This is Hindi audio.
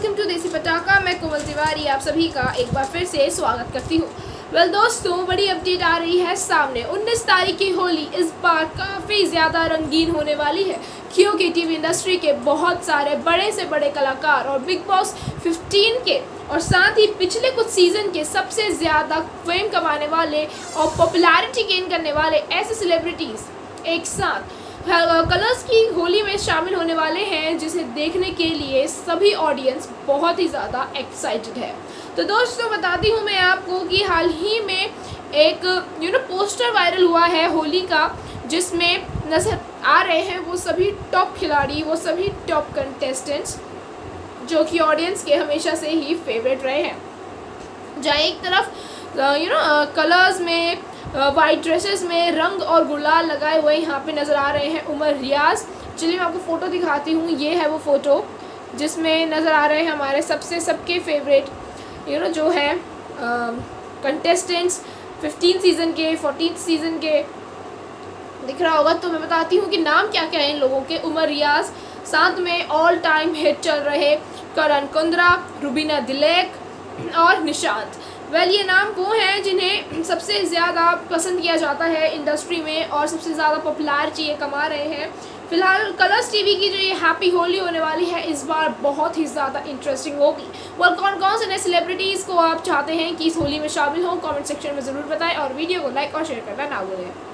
वेलकम टू देसी पटाखा। मैं कोमल तिवारी आप सभी का एक बार फिर से स्वागत करती हूँ। दोस्तों, बड़ी अपडेट आ रही है सामने। 19 तारीख की होली इस बार काफ़ी ज़्यादा रंगीन होने वाली है, क्योंकि टीवी इंडस्ट्री के बहुत सारे बड़े से बड़े कलाकार और बिग बॉस 15 के और साथ ही पिछले कुछ सीज़न के सबसे ज़्यादा फेम कमाने वाले और पॉपुलैरिटी गेन करने वाले ऐसे सेलिब्रिटीज़ एक साथ कलर्स की होली में शामिल होने वाले हैं, जिसे देखने के लिए सभी ऑडियंस बहुत ही ज़्यादा एक्साइटेड है। तो दोस्तों, बताती हूँ मैं आपको कि हाल ही में एक पोस्टर वायरल हुआ है होली का, जिसमें नजर आ रहे हैं वो सभी टॉप खिलाड़ी, वो सभी टॉप कंटेस्टेंट्स जो कि ऑडियंस के हमेशा से ही फेवरेट रहे हैं। जहाँ एक तरफ कलर्स में वाइट ड्रेसेस में रंग और गुलाल लगाए हुए यहाँ पे नज़र आ रहे हैं उमर रियाज। चलिए मैं आपको फ़ोटो दिखाती हूँ। ये है वो फ़ोटो जिसमें नज़र आ रहे हैं हमारे सबके फेवरेट जो है कंटेस्टेंट्स 15 सीज़न के 14 सीज़न के दिख रहा होगा। तो मैं बताती हूँ कि नाम क्या क्या है इन लोगों के। उमर रियाज, साथ में ऑल टाइम हिट चल रहे करण कुंद्रा, रुबीना दिलेक और निशांत। ये नाम वो हैं जिन्हें सबसे ज़्यादा पसंद किया जाता है इंडस्ट्री में और सबसे ज़्यादा पॉपुलैरिटी ये कमा रहे हैं। फिलहाल कलर्स टीवी की जो ये हैप्पी होली होने वाली है इस बार बहुत ही ज़्यादा इंटरेस्टिंग होगी। कौन कौन से नए सेलिब्रिटीज़ को आप चाहते हैं कि इस होली में शामिल हों, कमेंट सेक्शन में ज़रूर बताएं और वीडियो को लाइक और शेयर करना ना भूलें।